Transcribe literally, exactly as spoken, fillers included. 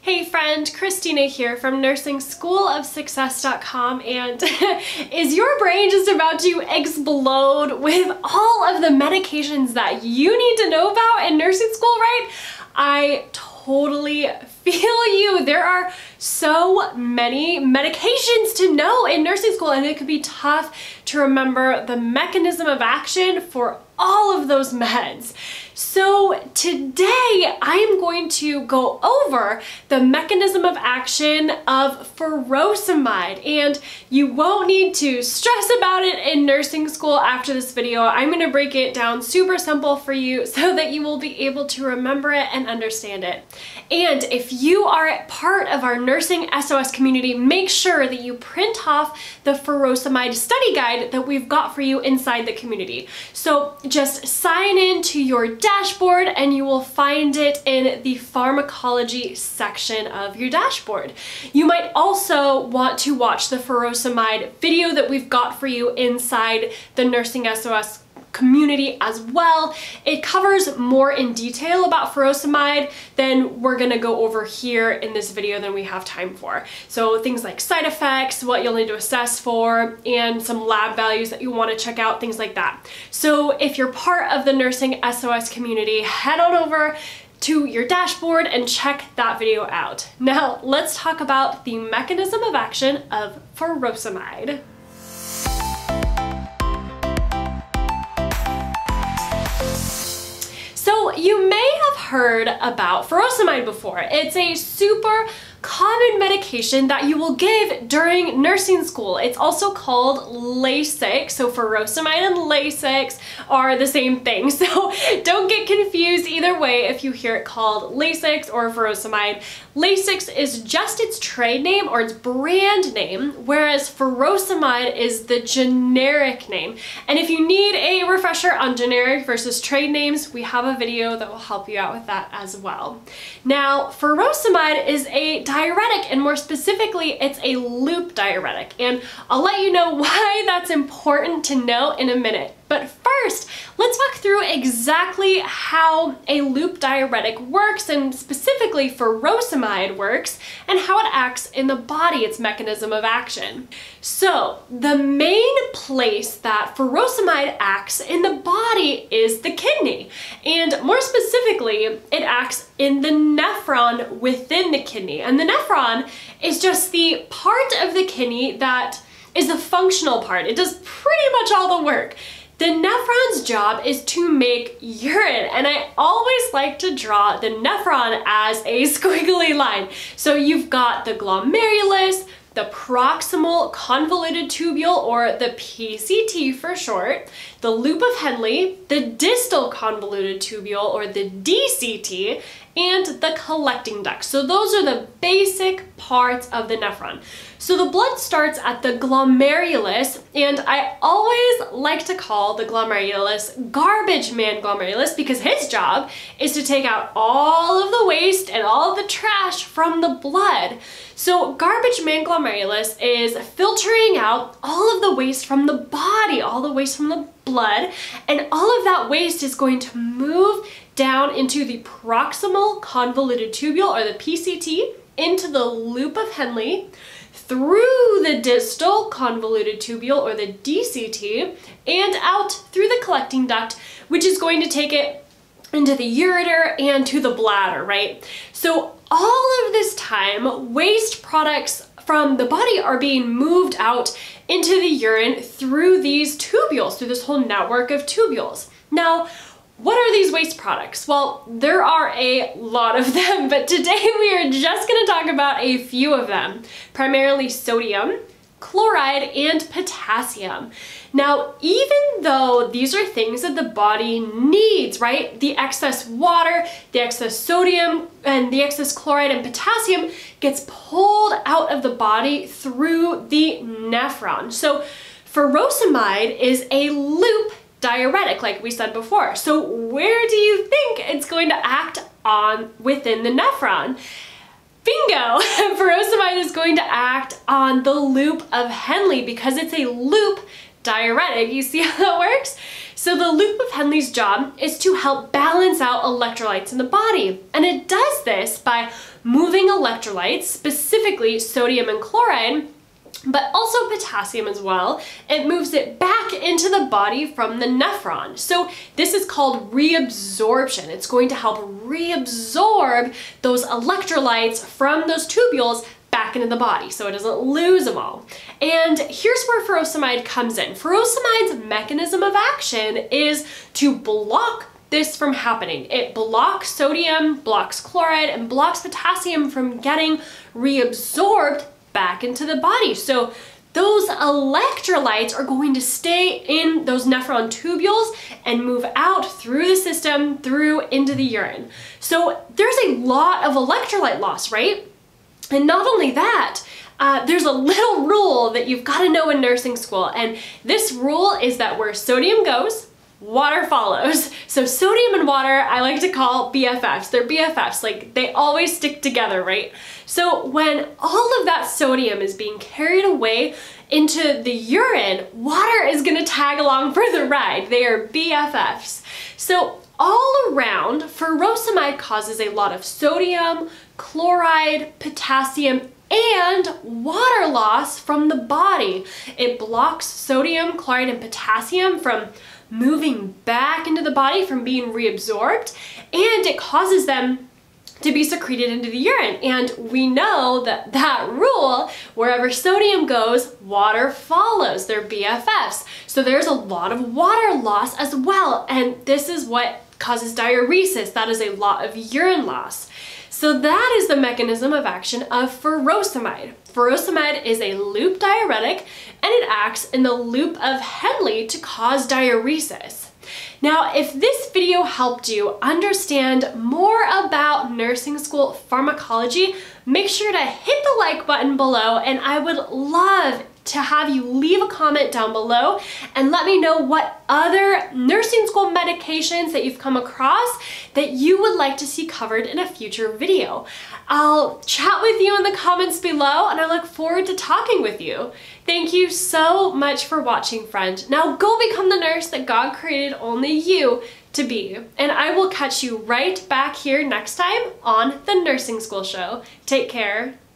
Hey friend, Christina here from nursing school of success dot com, and is your brain just about to explode with all of the medications that you need to know about in nursing school, right? I totally feel you. There are so many medications to know in nursing school, and it could be tough to remember the mechanism of action for all of those meds. So today I am going to go over the mechanism of action of furosemide, and you won't need to stress about it in nursing school after this video. I'm going to break it down super simple for you so that you will be able to remember it and understand it. And if you are part of our Nursing S O S community, make sure that you print off the furosemide study guide that we've got for you inside the community. So just sign in to your dashboard and you will find it in the pharmacology section of your dashboard. You might also want to watch the furosemide video that we've got for you inside the Nursing S O S community as well. It covers more in detail about furosemide than we're gonna go over here in this video than we have time for. So things like side effects, what you'll need to assess for, and some lab values that you want to check out, things like that. So if you're part of the Nursing S O S community, head on over to your dashboard and check that video out. Now let's talk about the mechanism of action of furosemide. So you may have heard about furosemide before. It's a super common medication that you will give during nursing school. It's also called Lasix. So furosemide and Lasix are the same thing. So don't get confused either way if you hear it called Lasix or furosemide. Lasix is just its trade name or its brand name, whereas furosemide is the generic name. And if you need a refresher on generic versus trade names, we have a video that will help you out with that as well. Now, furosemide is a diuretic, and more specifically, it's a loop diuretic. And I'll let you know why that's important to know in a minute. But first, let's walk through exactly how a loop diuretic works, and specifically furosemide works, and how it acts in the body, its mechanism of action. So, the main place that furosemide acts in the body is the kidney. And more specifically, it acts in the nephron within the kidney. And the nephron is just the part of the kidney that is the functional part. It does pretty much all the work. The nephron's job is to make urine, and I always like to draw the nephron as a squiggly line. So you've got the glomerulus, the proximal convoluted tubule, or the P C T for short, the loop of Henle, the distal convoluted tubule, or the D C T, and the collecting duct. So those are the basic parts of the nephron. So the blood starts at the glomerulus, and I always like to call the glomerulus garbage man glomerulus because his job is to take out all of the waste and all of the trash from the blood. So garbage man glomerulus is filtering out all of the waste from the body, all the waste from the blood, and all of that waste is going to move down into the proximal convoluted tubule, or the P C T, into the loop of Henle, through the distal convoluted tubule, or the D C T, and out through the collecting duct, which is going to take it into the ureter and to the bladder, right? So all of this time, waste products from the body are being moved out into the urine through these tubules, through this whole network of tubules. Now, what are these waste products? Well, there are a lot of them, but today we are just going to talk about a few of them, primarily sodium, chloride, and potassium. Now, even though these are things that the body needs, right? The excess water, the excess sodium, and the excess chloride and potassium gets pulled out of the body through the nephron. So furosemide is a loop diuretic, like we said before. So where do you think it's going to act on within the nephron? Bingo! Furosemide is going to act on the loop of Henle because it's a loop diuretic. You see how that works? So the loop of Henle's job is to help balance out electrolytes in the body. And it does this by moving electrolytes, specifically sodium and chloride, but also potassium as well. It moves it back into the body from the nephron. So this is called reabsorption. It's going to help reabsorb those electrolytes from those tubules back into the body so it doesn't lose them all. And here's where furosemide comes in. Furosemide's mechanism of action is to block this from happening. It blocks sodium, blocks chloride, and blocks potassium from getting reabsorbed back into the body. So those electrolytes are going to stay in those nephron tubules and move out through the system, through into the urine. So there's a lot of electrolyte loss, right? And not only that, uh, there's a little rule that you've got to know in nursing school. And this rule is that where sodium goes, water follows. So sodium and water, I like to call B F Fs. They're B F Fs, like they always stick together, right? So when all of that sodium is being carried away into the urine, water is gonna tag along for the ride. They are B F Fs. So all around, furosemide causes a lot of sodium, chloride, potassium, and water loss from the body. It blocks sodium, chloride, and potassium from moving back into the body, from being reabsorbed, and it causes them to be secreted into the urine. And we know that that rule, wherever sodium goes, water follows. They're B F Fs. So there's a lot of water loss as well, and this is what causes diuresis. That is a lot of urine loss. So that is the mechanism of action of furosemide. Furosemide is a loop diuretic, and it acts in the loop of Henle to cause diuresis. Now, if this video helped you understand more about nursing school pharmacology, make sure to hit the like button below, and I would love to have you leave a comment down below and let me know what other nursing school medications that you've come across that you would like to see covered in a future video. I'll chat with you in the comments below, and I look forward to talking with you. Thank you so much for watching, friend. Now go become the nurse that God created only you to be. And I will catch you right back here next time on the Nursing School Show. Take care.